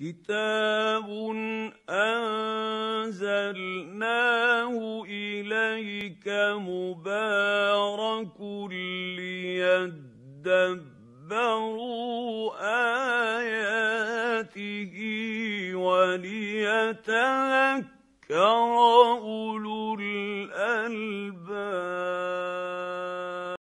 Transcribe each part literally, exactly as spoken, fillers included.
كتاب أنزلناه إليك مبارك ليدبروا آياته وليتذكر أولو الألباب.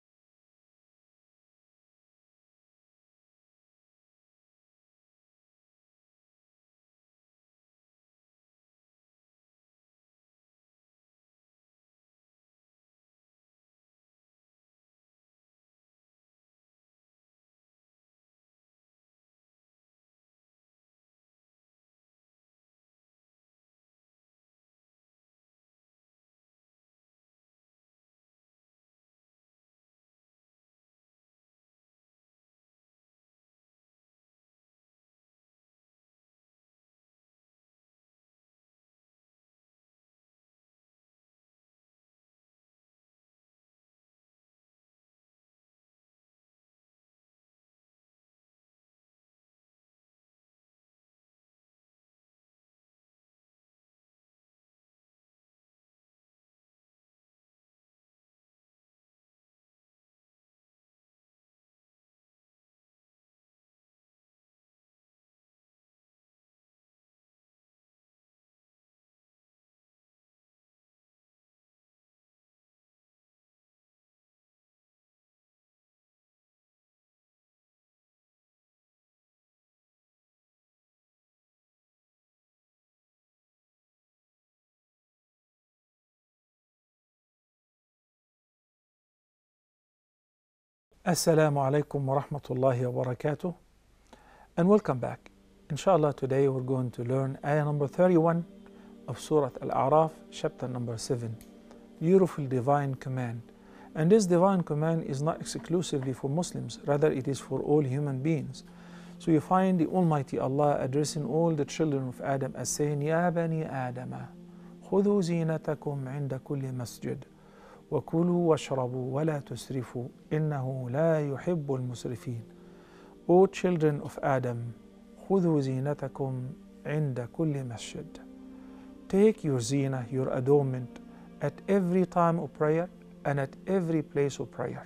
Assalamu alaikum wa rahmatullahi wa barakatuh, and welcome back. Inshallah, today we're going to learn ayah number thirty-one of Surah Al-A'raf, chapter number seven, beautiful divine command. And this divine command is not exclusively for Muslims, rather it is for all human beings. So you find the Almighty Allah addressing all the children of Adam as saying, Ya bani Adama, khudhu zinatakum inda kulli masjid. وَكُلُوا وَاشْرَبُوا وَلَا تُسْرِفُوا إِنَّهُ لَا يُحِبُّ الْمُسْرِفِينَ. O children of Adam, خُذُوا زِينَتَكُمْ عِنْدَ كُلِّ مَسْجِدٍ. Take your zina, your adornment, at every time of prayer and at every place of prayer.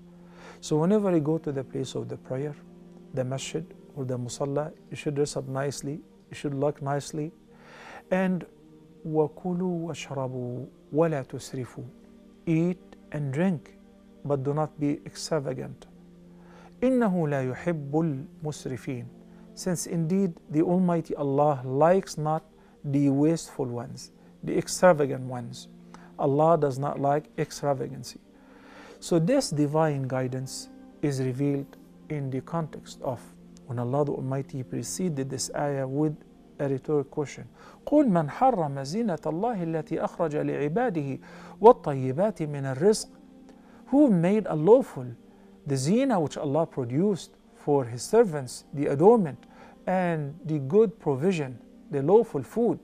So whenever you go to the place of the prayer, the masjid or the musalla, you should dress up nicely, you should look nicely, and وَكُلُوا وَاشْرَبُوا وَلَا تُسْرِفُوا. Eat and drink, but do not be extravagant. إِنَّهُ لَا يُحِبُّ الْمُسْرِفِينَ. Since indeed the Almighty Allah likes not the wasteful ones, the extravagant ones. Allah does not like extravagancy. So this divine guidance is revealed in the context of when Allah the Almighty preceded this ayah with a rhetoric question. قُلْ مَنْ حَرَّمَ زِينَةَ اللَّهِ الَّتِي أَخْرَجَ لِعِبَادِهِ وَالطَّيِّبَاتِ مِنَ الرِّزْقِ. Who made a lawful the zina which Allah produced for His servants, the adornment and the good provision, the lawful food.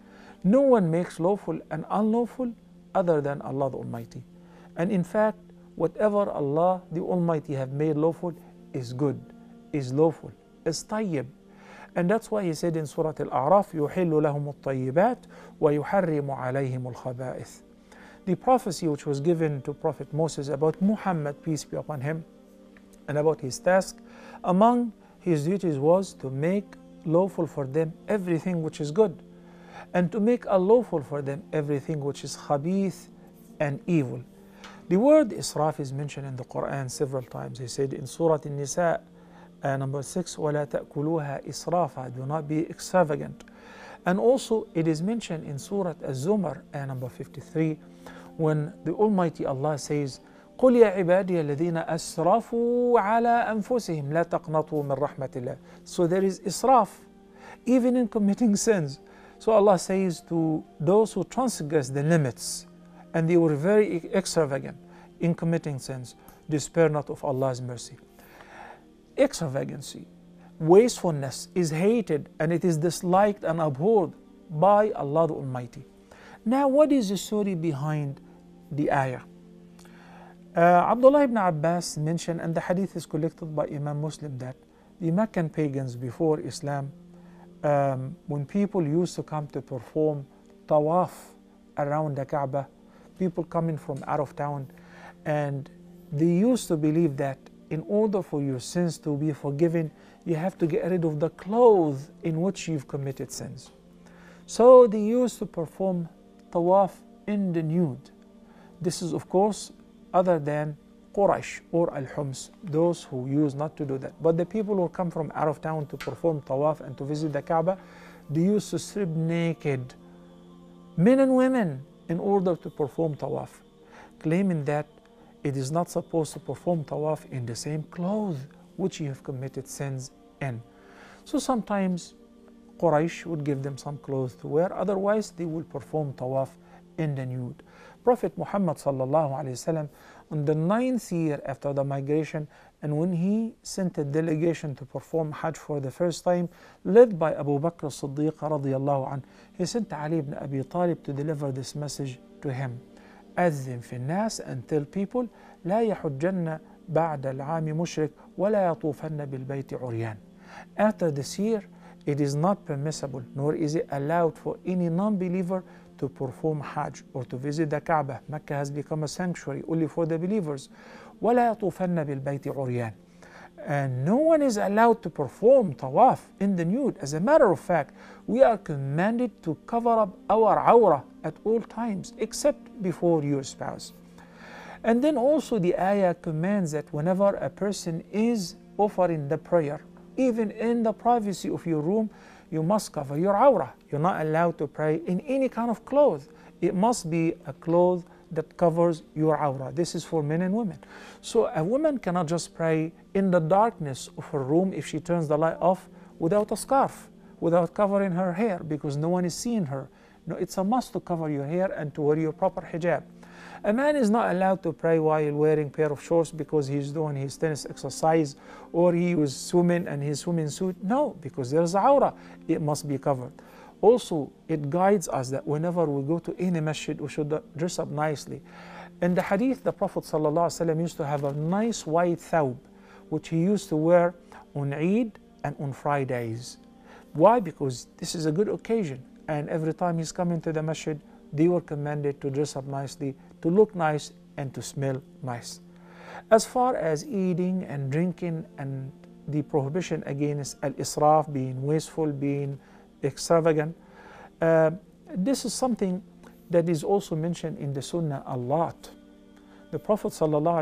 No one makes lawful and unlawful other than Allah the Almighty. And in fact, whatever Allah the Almighty have made lawful is good, is lawful, is tayyib. And that's why He said in Surah Al-A'raf, يُحِلُّ لَهُمُ الطَّيِّبَاتِ وَيُحَرِّمُ عَلَيْهِمُ الْخَبَائِثِ. The prophecy which was given to Prophet Moses about Muhammad, peace be upon him, and about his task, among his duties was to make lawful for them everything which is good, and to make unlawful for them everything which is khabith and evil. The word israf is mentioned in the Quran several times. He said in Surah An-Nisa, Uh, number six, وَلَا تَأْكُلُوهَا إِسْرَافًا. Do not be extravagant. And also it is mentioned in Surah Az-Zumar, uh, number fifty-three, when the Almighty Allah says, قُلْ يَا عِبَادِيَ الَّذِينَ أَسْرَفُوا عَلَىٰ أَنفُسِهِمْ لَا تَقْنَطُوا مِنْ رَحْمَةِ اللَّهِ. So there is israf, even in committing sins. So Allah says to those who transgress the limits, and they were very extravagant in committing sins, despair not of Allah's mercy. Extravagancy, wastefulness is hated and it is disliked and abhorred by Allah the Almighty. Now, what is the story behind the ayah? Uh, Abdullah ibn Abbas mentioned, and the hadith is collected by Imam Muslim, that the Meccan pagans before Islam um, when people used to come to perform tawaf around the Kaaba, people coming from out of town, and they used to believe that in order for your sins to be forgiven, you have to get rid of the clothes in which you've committed sins. So they used to perform tawaf in the nude. This is, of course, other than Quraysh or Al-Hums, those who used not to do that. But the people who come from out of town to perform tawaf and to visit the Kaaba, they used to strip naked, men and women, in order to perform tawaf, claiming that it is not supposed to perform tawaf in the same clothes which you have committed sins in. So sometimes Quraysh would give them some clothes to wear, otherwise they will perform tawaf in the nude. Prophet Muhammad sallallahu alaihi wasallam, on the ninth year after the migration, and when he sent a delegation to perform Hajj for the first time, led by Abu Bakr as-Siddiq radiyallahu anhu, he sent Ali ibn Abi Talib to deliver this message to him. أذن في الناس, and tell people لا يحجن بعد العام مشرك ولا يطوفن بالبيت عريان. After this year, it is not permissible nor is it allowed for any non-believer to perform Hajj or to visit the Kaaba. Mecca has become a sanctuary only for the believers. ولا يطوفن بالبيت عريان. And no one is allowed to perform tawaf in the nude. As a matter of fact, we are commanded to cover up our awrah at all times, except before your spouse. And then also the ayah commands that whenever a person is offering the prayer, even in the privacy of your room, you must cover your awrah. You're not allowed to pray in any kind of clothes. It must be a cloth that covers your awrah. This is for men and women. So a woman cannot just pray in the darkness of her room if she turns the light off without a scarf, without covering her hair, because no one is seeing her. No, it's a must to cover your hair and to wear your proper hijab. A man is not allowed to pray while wearing a pair of shorts because he's doing his tennis exercise, or he was swimming and his swimming suit. No, because there's awrah. It must be covered. Also, it guides us that whenever we go to any masjid, we should dress up nicely. In the hadith, the Prophet ﷺ used to have a nice white thawb, which he used to wear on Eid and on Fridays. Why? Because this is a good occasion, and every time he's coming to the masjid, they were commanded to dress up nicely, to look nice, and to smell nice. As far as eating and drinking and the prohibition against al-israf, being wasteful, being extravagant, uh, this is something that is also mentioned in the Sunnah a lot. The Prophet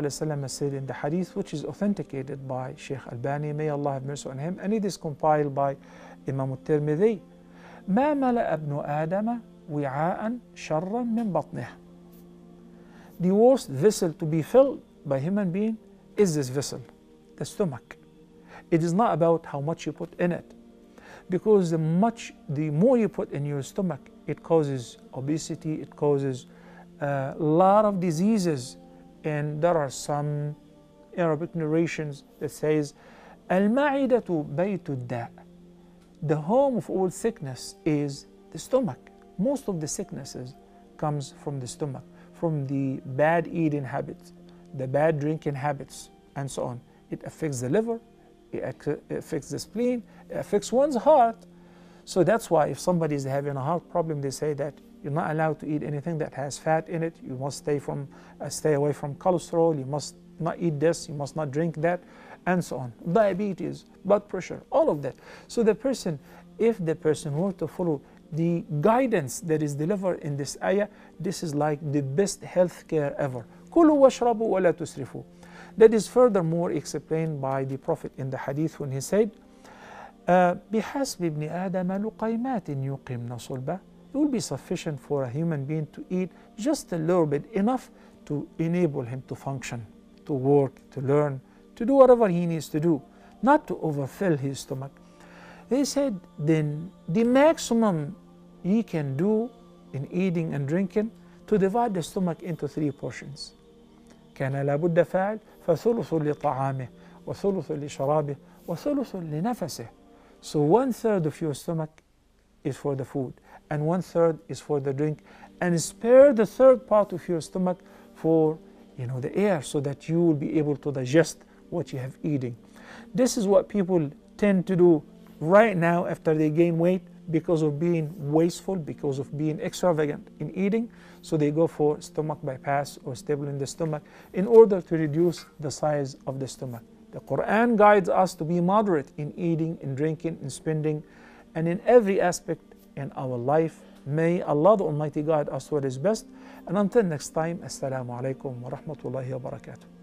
ﷺ said in the hadith, which is authenticated by Sheikh Albani, may Allah have mercy on him, and it is compiled by Imam al-Tirmidhi, ما ملأ ابن آدم وعاء شرا من بطنه. The worst vessel to be filled by human being is this vessel, the stomach. It is not about how much you put in it, because the much, the more you put in your stomach, it causes obesity, it causes a lot of diseases. And there are some Arabic narrations that says, Al-Ma'idatu Baytu Da. The home of all sickness is the stomach. Most of the sicknesses comes from the stomach, from the bad eating habits, the bad drinking habits, and so on. It affects the liver, it affects the spleen, it affects one's heart. So that's why if somebody is having a heart problem, they say that you're not allowed to eat anything that has fat in it. You must stay from uh, stay away from cholesterol. You must not eat this. You must not drink that, and so on. Diabetes, blood pressure, all of that. So the person, if the person were to follow the guidance that is delivered in this ayah, this is like the best health care ever. كُلُوا وَاشْرَبُوا وَلَا تُسْرِفُوا. That is furthermore explained by the Prophet in the hadith when he said, بِحَسْبِ ابْنِ آدَمَ لُقَيْمَاتٍ يُقِمْنَ صُلْبَهُ. It will be sufficient for a human being to eat just a little bit, enough to enable him to function, to work, to learn, to do whatever he needs to do, not to overfill his stomach. They said then the maximum he can do in eating and drinking, to divide the stomach into three portions. كان لابد فاعل فثلث لطعامه وثلث لشرابه وثلث لنفسه. So one third of your stomach is for the food, and one third is for the drink, and spare the third part of your stomach for, you know, the air, so that you will be able to digest what you have eating. This is what people tend to do right now after they gain weight because of being wasteful, because of being extravagant in eating, so they go for stomach bypass or stapling the stomach in order to reduce the size of the stomach. The Quran guides us to be moderate in eating, in drinking, in spending, and in every aspect in our life. May Allah the Almighty guide us to what is best. And until next time, Assalamu alaikum wa rahmatullahi wa barakatuh.